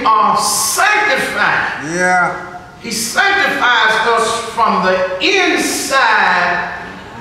are sanctified. Yeah. He sanctifies us from the inside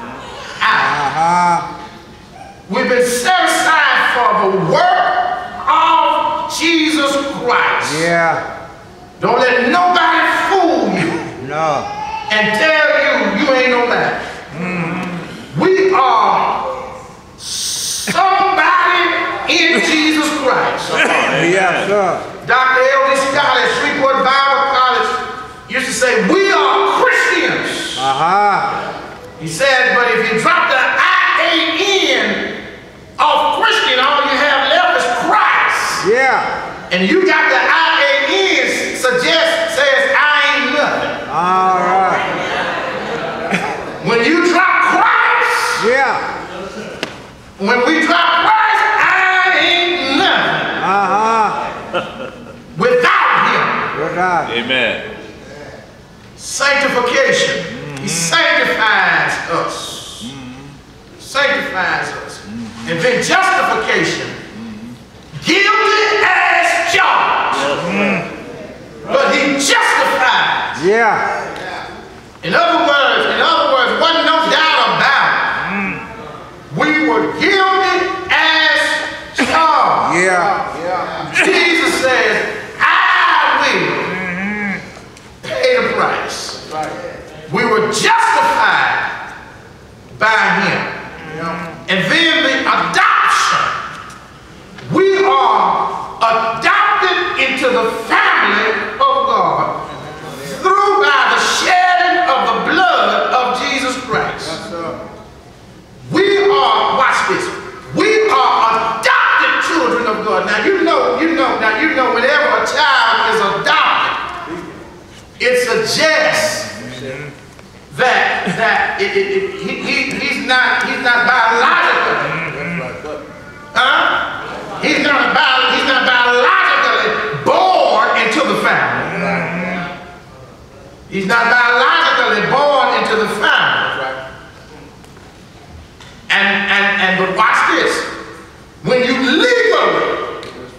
out. We've been set aside for the work of Jesus Christ. Yeah. Don't let nobody fool you. No. And tell you ain't nobody. We are somebody in Jesus Christ. Yes, sir. Dr. L.D. Scott at Shreveport Bible College used to say, we are Christians. He said, but if you drop the I-A-N of Christian, all you have left is Christ. Yeah. And you got the I-A-N says I ain't nothing. All right. When you drop Christ, yeah. When we drop Christ, I ain't nothing. Without him. Without. Amen. Sanctification. He sanctifies us. Sanctifies us. And then justification. Guilty as charged. But he justifies. Yeah. In other words, wasn't no doubt about it. We were guilty as charged. Yeah. Jesus says, I will pay the price. We were justified by him. And then the adoption. We are adopted into the family of God through by the shedding of the blood of Jesus Christ. We are, watch this, we are adopted children of God. Now you know, whenever a child is adopted, it suggests that he's not biological. He's not biologically born into the family. He's not biologically born into the family. But watch this. When you legally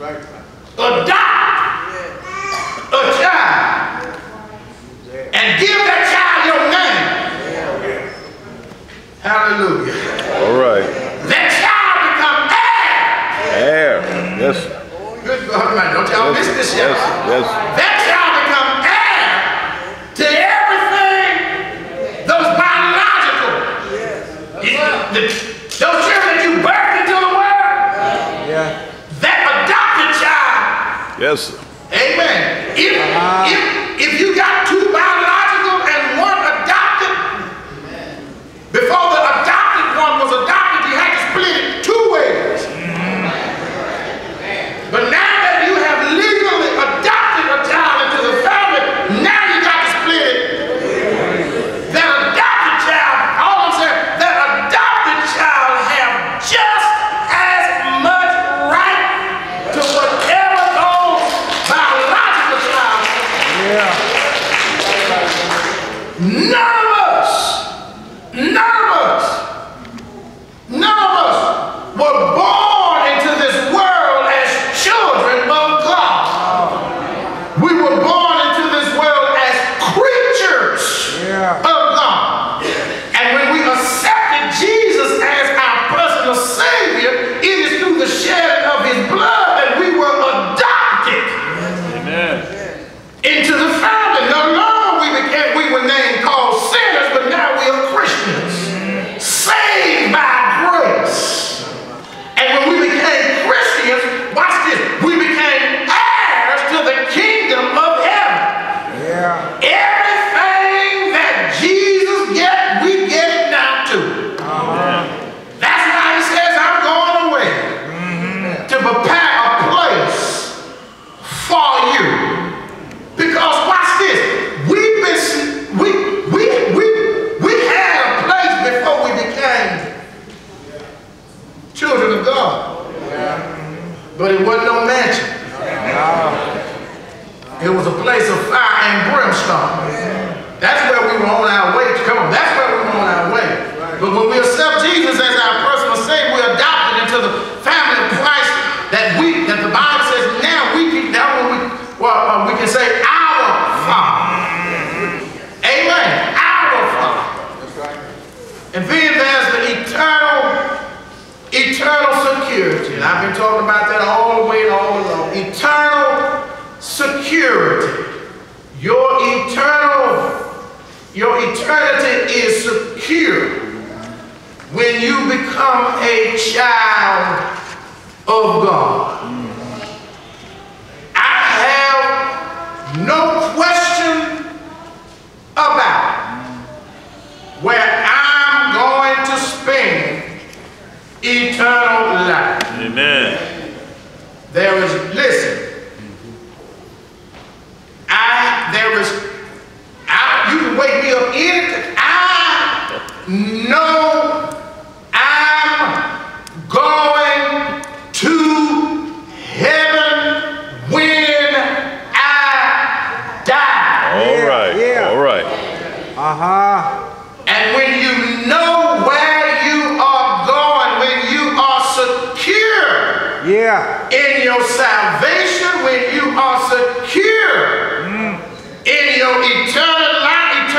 adopt a child and give that child your name, hallelujah. All right. That child become heir. Heir. Yes. Good God, man. Don't y'all miss this, y'all. Yes. That child become heir to everything that was biological. Those children that you birthed into the world, that adopted child. Yes. Amen. If you got two biological and one adopted, before the adopted one was adopted, you had to split it two ways. But now that you have legally adopted a child into the family, now you got to split it. That adopted child, all I'm saying, that adopted child have just as much right to whatever those biological child. None of us were born into this world as children of God. We were born into this world as creatures of God. And when we accepted Jesus as our personal Savior, it is through the shedding of his blood that we were adopted into the family. No longer we were named called sinners, but now we are Christians, saved by grace. And when we became Christians, watch this, we became heirs to the kingdom of heaven. Everything that Jesus get, we get it now too. That's why he says, I'm going away to prepare a place for you. Because watch this, we had a place before we became children of God. But it wasn't no mansion. It was a place of fire and brimstone. That's where we were on our way to. Come on, that's where we were on our way. But when we accept Jesus as our personal Savior, we're adopted into the family of Christ that the Bible says now security. Your eternity is secure when you become a child of God. I have no question about where I'm going to spend eternal life. Amen. There is, listen, you can wake me up anytime. I know I'm going to heaven when I die. All right. Yeah. All right. And when you know where you are going, when you are secure in your salvation, when you are secure in your eternal life,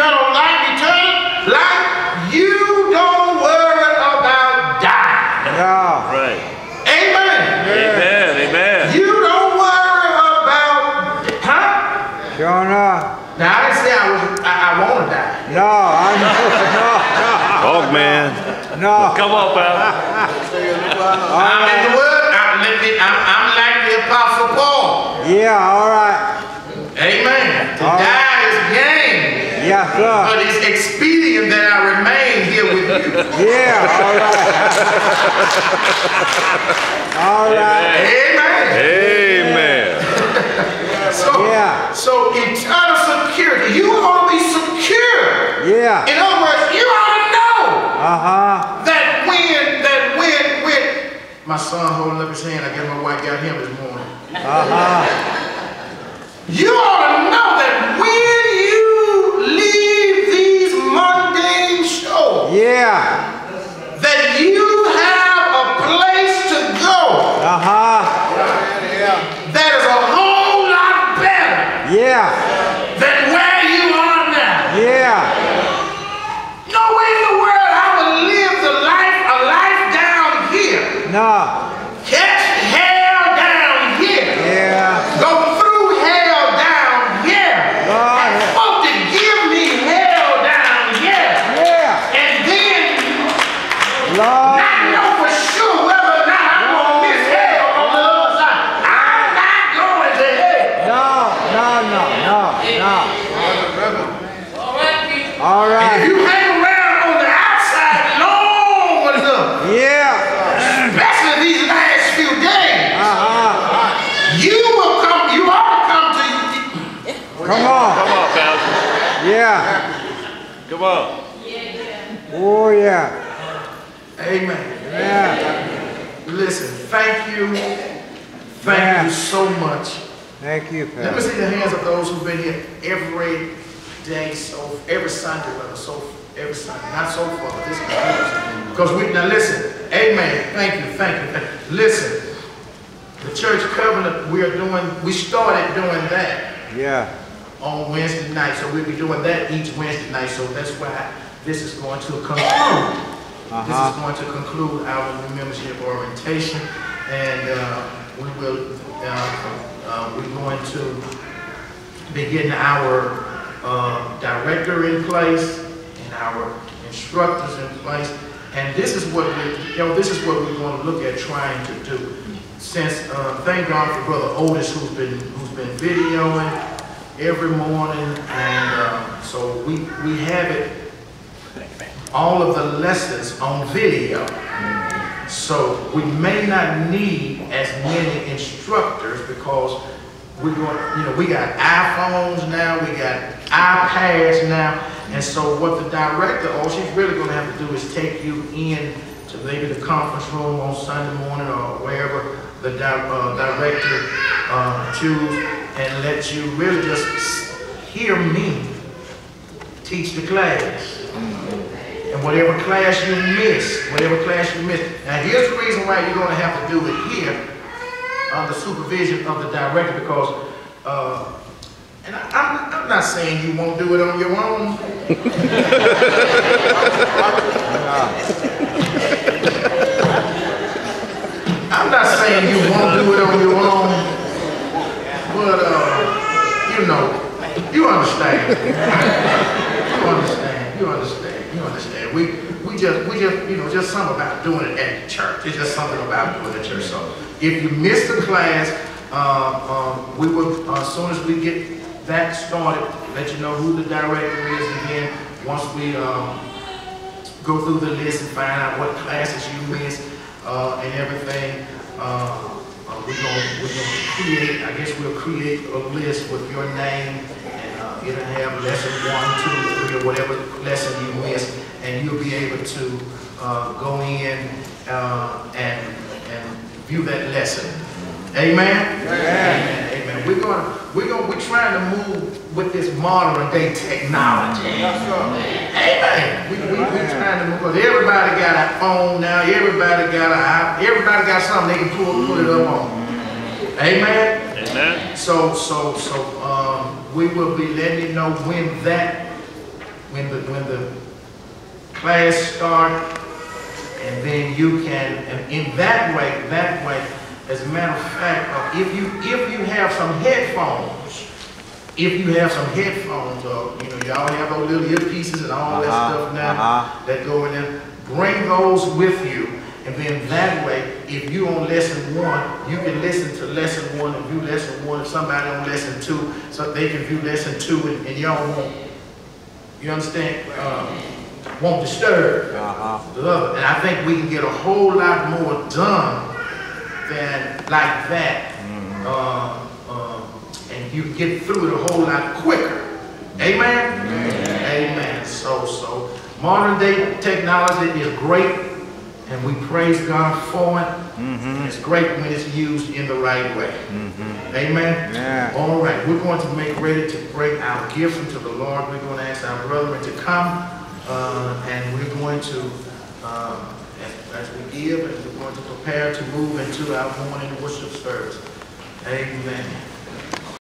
you don't worry about dying. Right. Amen. Amen. Amen. You don't worry about, Sure enough. Now I didn't say I want to die. No, Talk, man. no. Come on, pal. I'm in the word. I'm like the Apostle Paul. Yeah, all right. Amen. To All right. die is gain. Yes, sir. But it's expedient that I remain here with you. Yeah, all right. All right. Amen. Amen. So eternal security. You ought to be secure. Yeah. In other words, you ought to know that when my son holding up his hand, I guess my wife got him this morning. You ought to know that when you leave these mundane shores, that you have a place to go that is a whole lot better than where you are now. No way in the world I would live a life down here. Catch hell down here. Go through hell down here. And folk to give me hell down here. And then not know for sure whether or not I'm going to miss hell on the other side. I'm not going to hell. All right. And if you hang around on the outside long enough, especially these last few days, you ought to come to Come on. Come on, pal. Come on. Oh, yeah. Amen. Listen, thank you. Thank you so much. Thank you, Let me Pastor. see the hands of those who've been here every day, so every Sunday, every Sunday, not so far, but this because now listen, amen. Thank you. Listen, the church covenant we started doing that on Wednesday night, so we'll be doing that each Wednesday night. So that's why this is going to conclude. This is going to conclude our new membership orientation, and we're going to be getting our director in place and our instructors in place, and this is what we're going to look at trying to do. Since thank God for Brother Otis who's been videoing every morning, and so we have it, all of the lessons on video. So we may not need as many instructors because we got iPhones now, we got iPads now, and so what the director, all she's really going to have to do is take you in to maybe the conference room on Sunday morning or wherever the director choose, and let you really just hear me teach the class. And whatever class you miss. Now here's the reason why you're going to have to do it here under supervision of the director, because, and I'm not saying you won't do it on your own. I'm not saying you won't do it on your own, but you know, you understand. You understand. We just, you know, just something about doing it at the church. It's just something about doing it at church. So if you missed the class, we will, as soon as we get that started, let you know who the director is, and then once we go through the list and find out what classes you missed and everything, we're gonna create, I guess we'll create a list with your name, and it'll have lesson 1, 2, 3, or whatever lesson you missed, and you'll be able to go in and view that lesson. Amen? Amen. Amen. We're trying to move with this modern day technology. Amen. We're trying to move, because everybody got a phone now, everybody got something they can pull it up on. Amen. Amen. So we will be letting you know when the class start, and then you can, and in that way, as a matter of fact, if you have some headphones, you know, y'all have those little earpieces and all that stuff now that go in there, bring those with you. And then that way, if you're on lesson 1, you can listen to lesson 1 and view lesson 1. If somebody on lesson 2, so they can view lesson 2, and y'all won't, you understand, won't disturb the other. And I think we can get a whole lot more done than like that. And you get through it a whole lot quicker. Amen? Amen. So modern day technology is great, and we praise God for it. It's great when it's used in the right way. Amen? Yeah. All right, we're going to make ready to bring our gifts unto the Lord. We're going to ask our brethren to come, and we're going to, as we give, and we're going to prepare to move into our morning worship service. Amen.